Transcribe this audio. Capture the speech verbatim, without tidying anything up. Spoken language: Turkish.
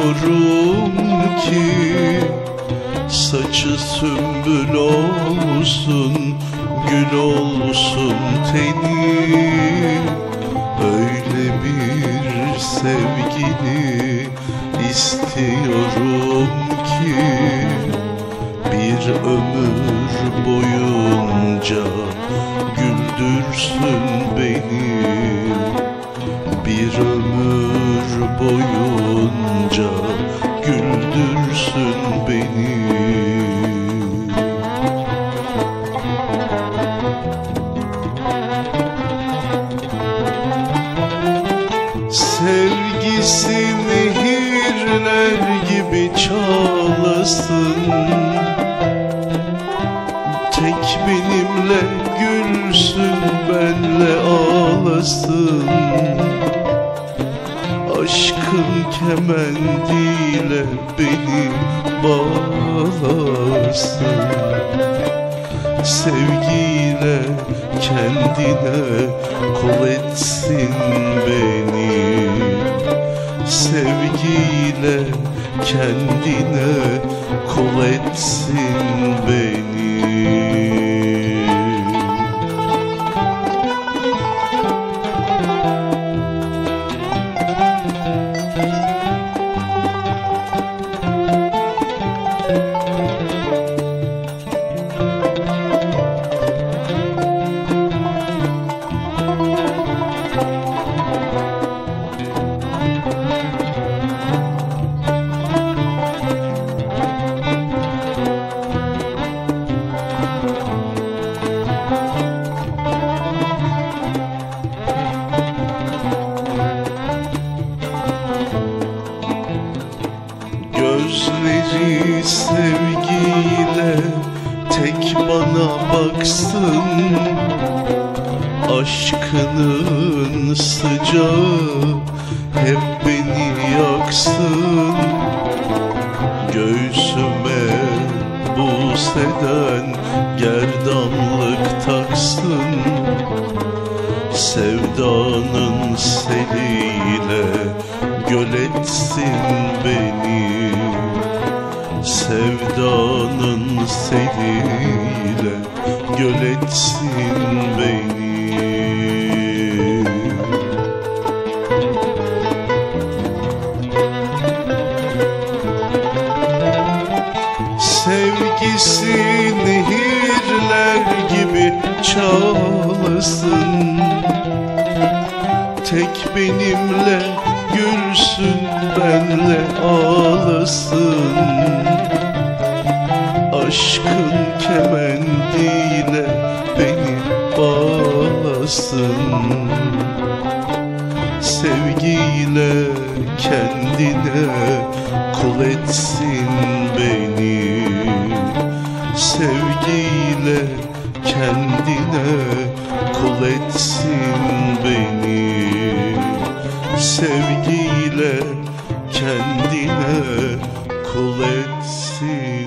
İstiyorum ki saçı sümbül olsun, gül olsun teni. Öyle bir sevgili istiyorum ki bir ömür boyunca güldürsün beni. Bir ömür boyunca güldürsün beni. Sevgisi nehirler gibi çağlasın, tek benimle gülsün, benle ağlasın. Aşkın kemendiyle beni bağlasın. Sevgiyle kendine kul etsin beni. Sevgiyle kendine kul etsin beni. Gözleri sevgiyle tek bana baksın. Aşkının sıcağı hep beni yaksın. Göğsüme buzdeden gerdanlık taksın. Sevdanın seliyle göl etsin beni. Sevdanın seliyle göl etsin beni. Sevgisi nehirler gibi çağlasın, tek benimle gülsün, benle ağlasın. Aşkın kemendiyle beni bağlasın. Sevgiyle kendine kul etsin beni. Sevgiyle kendine kul etsin beni. Sevgiyle kendine kul etsin